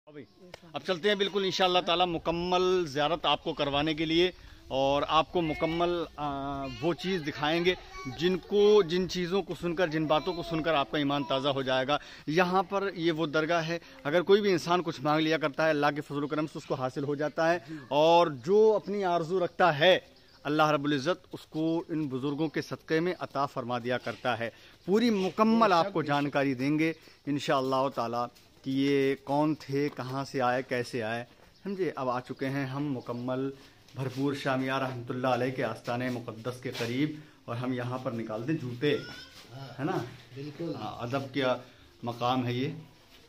अभी अब चलते हैं बिल्कुल इंशाअल्लाह ताला मुकम्मल ज़ियारत आपको करवाने के लिए, और आपको मुकम्मल वो चीज़ दिखाएंगे जिन चीज़ों को सुनकर, जिन बातों को सुनकर आपका ईमान ताज़ा हो जाएगा। यहाँ पर ये वो दरगाह है, अगर कोई भी इंसान कुछ मांग लिया करता है अल्लाह के फजल करम से उसको हासिल हो जाता है, और जो अपनी आरजू रखता है अल्लाह रब्बुल इज़्ज़त उसको इन बुज़ुर्गों के सदक़े में अता फरमा दिया करता है। पूरी मुकम्मल आपको जानकारी देंगे इंशाअल्लाह ताला कि ये कौन थे, कहाँ से आए, कैसे आए, समझे। अब आ चुके हैं हम मुकम्मल भरपूर शामिया रहमतुल्लाह अलैह के आस्ताने मुक़द्दस के करीब, और हम यहाँ पर निकालते जूते, है ना, बिल्कुल अदब का मकाम है ये।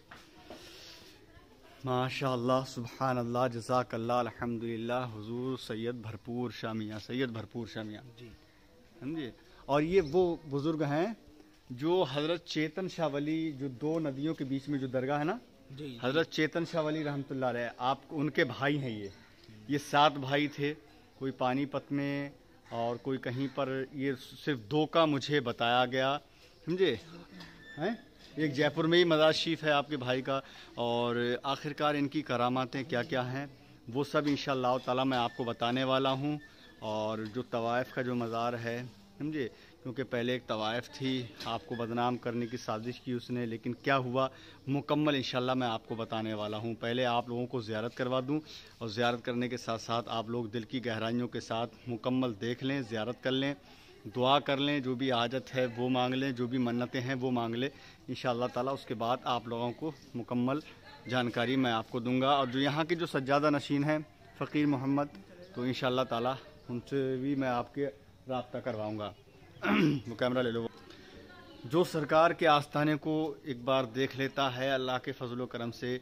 माशाअल्लाह सुबहान अल्लाह जज़ाकल्लाह अल्हम्दुलिल्लाह हुजूर सैयद भरपूर शामिया, सैयद भरपूर शामिया जी, समझिए। और ये वो बुज़ुर्ग हैं जो हज़रत चेतन शाह वली, जो दो नदियों के बीच में जो दरगाह है ना, हज़रत चेतन शाह वली रहमतुल्लाह अलैह, आप उनके भाई हैं। ये 7 भाई थे, कोई पानीपत में और कोई कहीं पर, ये सिर्फ 2 का मुझे बताया गया, समझे हैं। एक जयपुर में ही मज़ार शरीफ है आपके भाई का, और आखिरकार इनकी करामातें क्या क्या हैं वो सब इंशाअल्लाह ताला मैं आपको बताने वाला हूँ। और जो तवाइफ़ का जो मज़ार है, समझे, क्योंकि पहले एक तवाइफ़ थी, आपको बदनाम करने की साजिश की उसने, लेकिन क्या हुआ मुकम्मल इंशाअल्लाह मैं आपको बताने वाला हूँ। पहले आप लोगों को ज़ियारत करवा दूँ, और ज़ियारत करने के साथ साथ आप लोग दिल की गहराइयों के साथ मुकम्मल देख लें, ज़ियारत कर लें, दुआ कर लें, जो भी हाजत है वो मांग लें, जो भी मन्नतें हैं वो मांग लें इंशाअल्लाह ताला। उसके बाद आप लोगों को मुकम्मल जानकारी मैं आपको दूंगा। और जो यहाँ के जो सज्जादा नशीन हैं फ़कीर मोहम्मद, तो इंशाअल्लाह ताला उनसे भी मैं आपके रब्ता करवाऊँगा। वो कैमरा ले लो। जो सरकार के आस्थाने को एक बार देख लेता है अल्लाह के फजल करम से,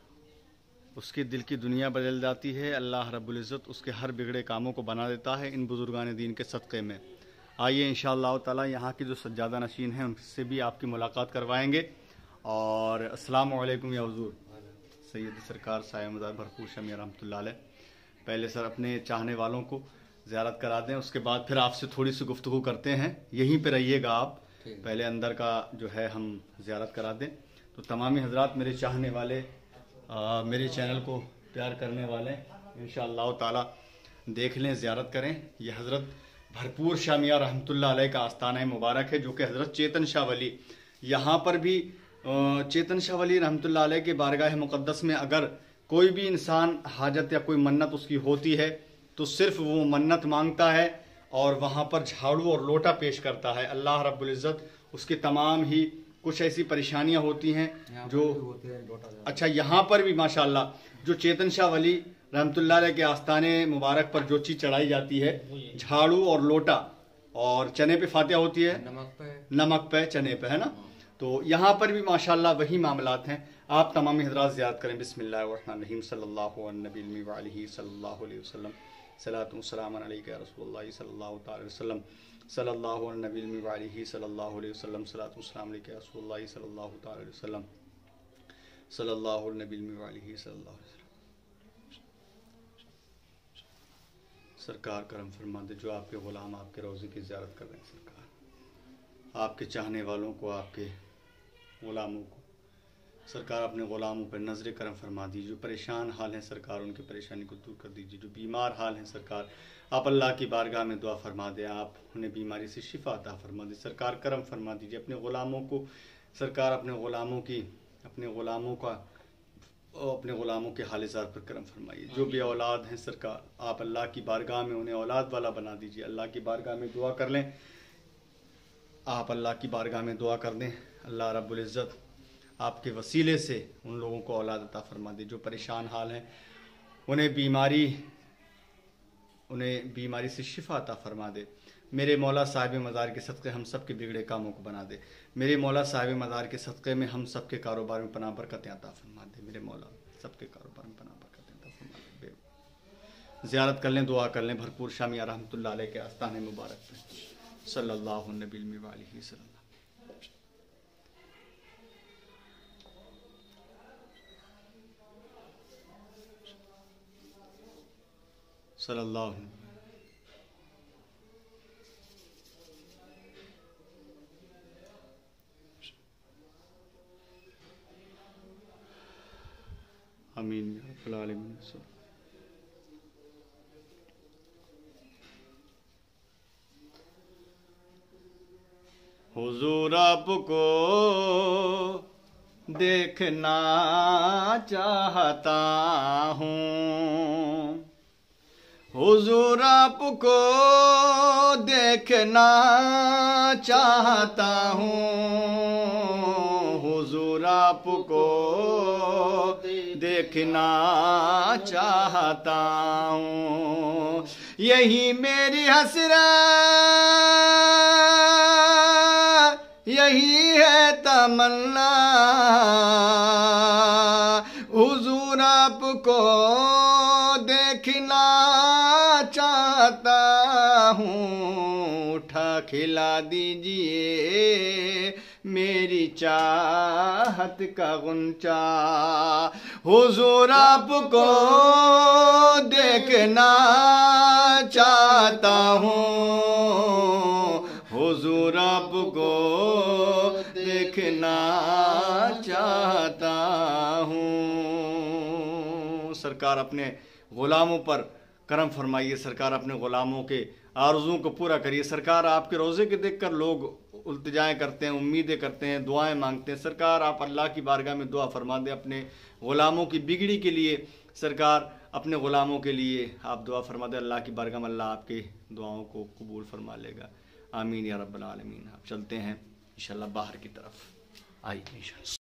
उसके दिल की दुनिया बदल जाती है। अल्लाह रब्बुल इज़्ज़त उसके हर बिगड़े कामों को बना देता है इन बुज़ुर्गान दीन के सदक़े में। आइए इंशाअल्लाह ताला यहाँ की जो सज्जादा नशीन हैं उनसे भी आपकी मुलाकात करवाएंगे। और अस्सलामु अलैकुम या हुज़ूर सैयद सरकार साहिब मज़ार भरपूर शामिया रहमतुल्लाह अलैह। पहले सर अपने चाहने वालों को ज़ियारत करा दें, उसके बाद फिर आपसे थोड़ी सी गुफ्तगू करते हैं। यहीं पे रहिएगा आप, पहले अंदर का जो है हम ज़ियारत करा दें। तो तमामी हज़रात, मेरे चाहने वाले, मेरे चैनल को प्यार करने वाले, इंशाअल्लाह ताला देख लें, ज़ियारत करें। ये हज़रत भरपूर शामिया रहमतुल्लाह अलैह का आस्थाना मुबारक है, जो कि हज़रत चेतन शाह वली, यहाँ पर भी चेतन शाह वली रहमतुल्लाह अलैह के बारगाह मुक़द्दस में अगर कोई भी इंसान हाजत या कोई मन्नत उसकी होती है तो सिर्फ वो मन्नत मांगता है और वहाँ पर झाड़ू और लोटा पेश करता है। अल्लाह रब्बुल इज़्ज़त उसकी तमाम ही कुछ ऐसी परेशानियाँ होती हैं जो अच्छा, यहाँ पर भी माशाअल्लाह जो चेतन शाह वली रहमतुल्लाह अलैह के आस्थाने मुबारक पर जो चीज़ चढ़ाई जाती है, झाड़ू और लोटा, और चने पे फातिहा होती है, नमक पे चने पे, है ना। तो यहाँ पर भी माशाअल्लाह वही मामलात हैं। आप तमामी हज़रात ज़ियारत करें। बिस्मिल्लाहिर्रहमानिर्रहीम सल्लल्लाहु अलैहि वसल्लम सलातु वस्सलामु अलैका या रसूलल्लाह सल्लल्लाहु अलैहि वसल्लम सल्लल्लाहु अलैहि वसल्लम सलातु वस्सलामु अलैका या रसूलल्लाह सल्लल्लाहु अलैहि वसल्लम सल्लल्लाहु अलैहि वसल्लम। सरकार करम फरमा दे, जो आपके ग़ुलाम आपके रोज़े की ज़ियारत कर रहे हैं, सरकार आपके चाहने वालों को, आपके ग़ुलामों को सरकार अपने ग़ुलामों पर नज़र करम फरमा दीजिए। जो परेशान हाल हैं सरकार उनकी परेशानी को दूर कर दीजिए। जो बीमार हाल हैं सरकार आप अल्लाह की बारगाह में दुआ फरमा दें, आप उन्हें बीमारी से शिफा अता फरमा दें। सरकार करम फरमा दीजिए अपने ग़ुलामों को, सरकार अपने ग़ुलामों के हाल ज़ार पर करम फरमाइए। जो भी औलाद हैं सरकार आप अल्लाह की बारगाह में उन्हें औलाद वाला बना दीजिए। अल्लाह की बारगाह में दुआ कर लें, आप अल्लाह की बारगाह में दुआ कर दें, अल्लाह रब्बुल इज़्ज़त आपके वसीले से उन लोगों को औलाद अता फरमा दे। जो परेशान हाल हैं उन्हें बीमारी से शिफा अता फरमा दे। मेरे मौला साहिब मज़ार के सदक़े हम सब के बिगड़े कामों को बना दे। मेरे मौला साहिब मज़ार के सदक़े में हम सब के कारोबार में पनाह बरकतें अता फरमा दे। मेरे मौला सब के कारोबार में पनाह बरकतें अता फरमा दे। ज़ियारत कर लें, दुआ कर लें भरपूर शामिया रहमतुल्लाह अलैह के आस्थाने मुबारक पे सल्लल्लाहु अलैहि वसल्लम। सल्लल्लाहु आमीन या रब्बल आलमीन। हुजूर आपको देखना चाहता हूँ, हुजूर आपको देखना चाहता हूँ, हुजूर आपको देखना चाहता हूँ। यही मेरी हसरत, यही है तमन्ना, हुजूर आपको देखना चाहता हूँ। उठा खिला दीजिए मेरी चाहत का गुंचा, हुजूर आपको देखना चाहता हूँ, हुजूर आपको देखना चाहता हूँ। सरकार अपने गुलामों पर करम फरमाइए, सरकार अपने गुलामों के आरज़ुओं को पूरा करिए। सरकार आपके रोज़े के देखकर लोग उल्तिजाएँ करते हैं, उम्मीदें करते हैं, दुआएं मांगते हैं। सरकार आप अल्लाह की बारगाह में दुआ फरमा दें अपने ग़ुलामों की बिगड़ी के लिए। सरकार अपने ग़ुलामों के लिए आप दुआ फरमा दें अल्लाह की बारगाह में, अल्लाह आपके दुआओं को कबूल फरमा लेगा। आमीन या रब्बल आलमीन। आप चलते हैं इंशाअल्लाह बाहर की तरफ, आइए इंशाअल्लाह।